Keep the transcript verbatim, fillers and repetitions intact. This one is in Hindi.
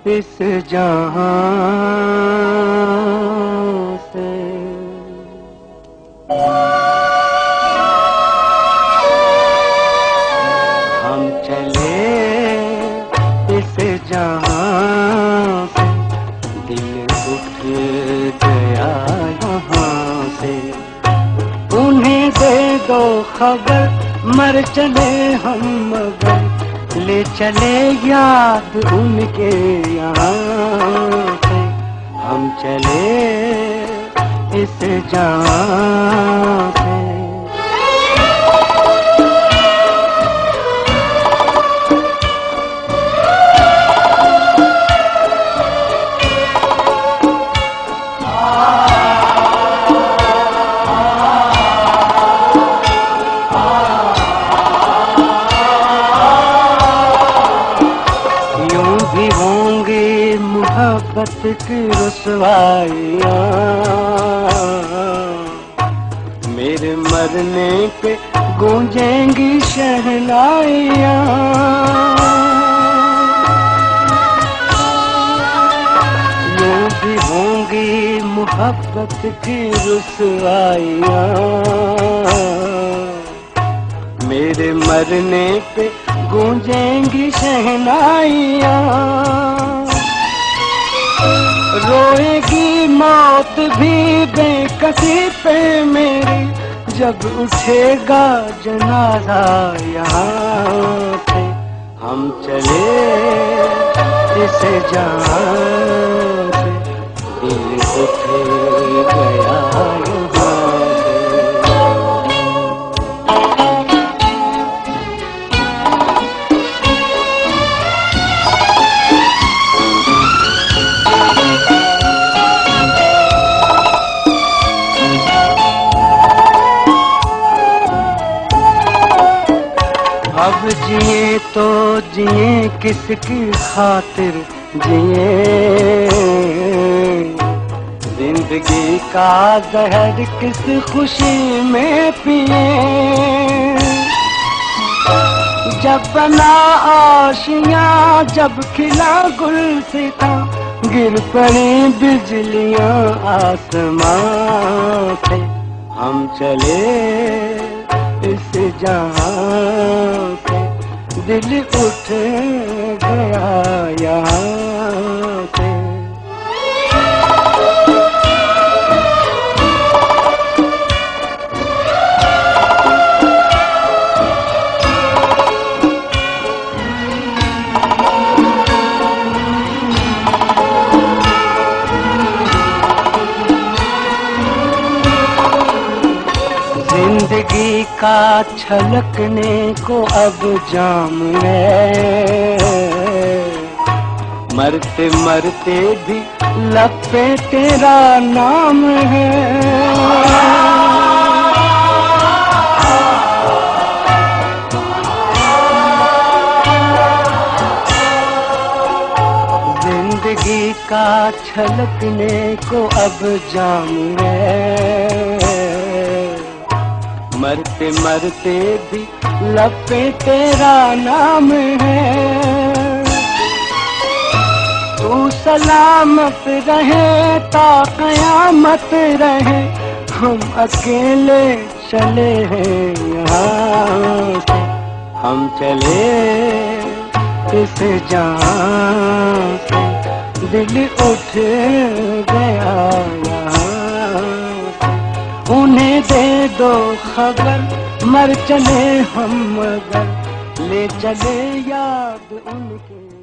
इस जहां से। हम चले इस जहां से, दिल उठ गया यहाँ से। उन्हें दे दो खबर, मर चले हम मगर, ले चले याद उनके यहाँ से। हम चले इस जहां से। मोहब्बत की रुसवाइयाँ मेरे मरने पे गूंजेंगी शहनाइयाँ। यूं भी होंगी मोहब्बत की रुसवाइयाँ मेरे मरने पे गूंजेंगी शहनाइयाँ। रोएगी मौत भी बेकसी पे मेरी, जब उठेगा जनाजा यहाँ से। हम चले इस जहां से, दिल उठ गया यहाँ से। अब जिए तो जिए किसकी खातिर जिए, जिंदगी का जहर किस खुशी में पिए। जब बना आशियाँ, जब खिला गुलसिता, गिर पड़ी बिजलियाँ आसमां से। हम चले इस जहां से, दिल उठ गया यहाँ से। जिंदगी का छलकने को अब जाम है, मरते मरते भी लब पे तेरा नाम है। जिंदगी का छलकने को अब जाम है, मरते मरते भी लब पे तेरा नाम है। तू सलामत रहे ता कयामत रहे, हम अकेले चले हैं यहाँ से। हम चले इस जहां से, दिल उठ गया यहाँ से। उन्हें दे दो खबर, मर चले हम मगर, ले चले याद उनके।